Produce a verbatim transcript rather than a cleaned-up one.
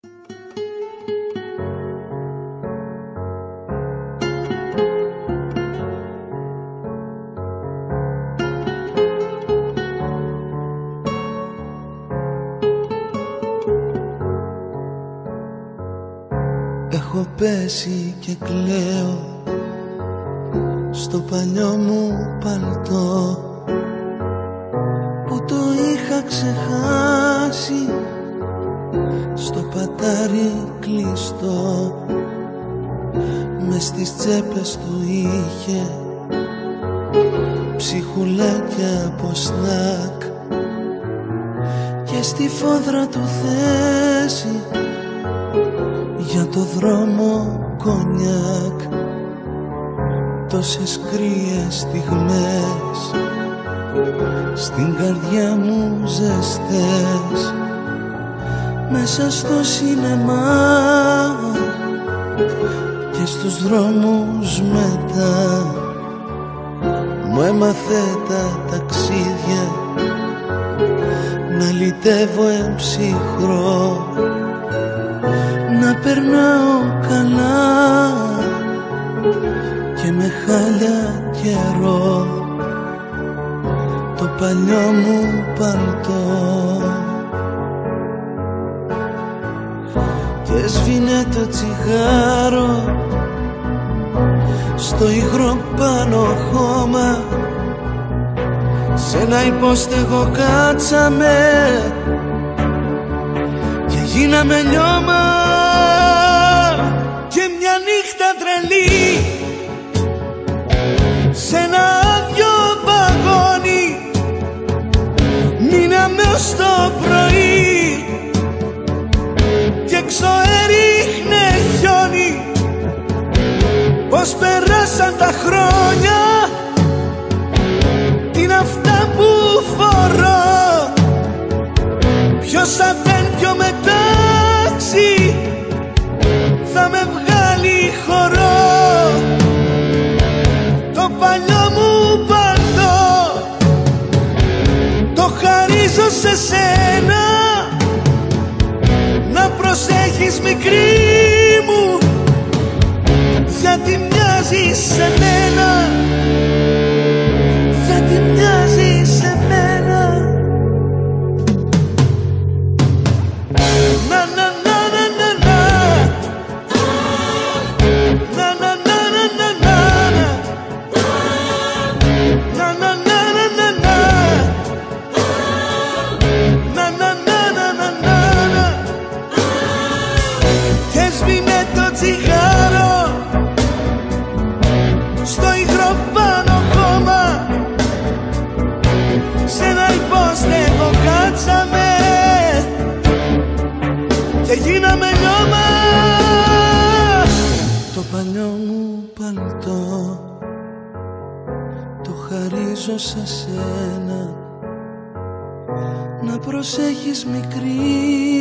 Έχω πέσει και κλαίω στο παλιό μου παλτό που το είχα ξεχάσει στο πατάρι κλειστό. Μες στις τσέπες του είχε ψυχουλάκια από σνακ και στη φόδρα του θέση για το δρόμο κονιάκ. Τόσες κρύες στιγμές στην καρδιά μου ζεστές μέσα στο σινεμά και στους δρόμους μετά. Μου έμαθε τα ταξίδια να λυτεύω εμψυχρό, να περνάω καλά και με χάλια καιρό το παλιό μου παλτό. Και σβήνε το τσιγάρο στο υγρό πάνω χώμα, σ' ένα υπόστεγο κάτσαμε και γίναμε λιώμα. Και μια νύχτα τρελή σ' ένα άδειο βαγόνι μείναμε ως το πρωί και έξω έριχνε χιόνι. Πώς περάσαν τα χρόνια, τι είναι αυτά που φορώ, ποιος θα μπαίνει πιο μετάξι θα με βγάλει χορό. Το παλιό μου παλτό το χαρίζω σε σένα, να προσέχεις μικρή μου γιατί μοιάζεις σε μένα, γιατί μοιάζεις σε μένα. Να να να να να να να να να να να να να να να. Και σβήνε το τσιγάρο στο υγρό πάνω χώμα, σ' ένα υπόστεγο κάτσαμε και γίναμε λιώμα. Το παλιό μου παλτό το χαρίζω σε σένα, να προσέχεις μικρή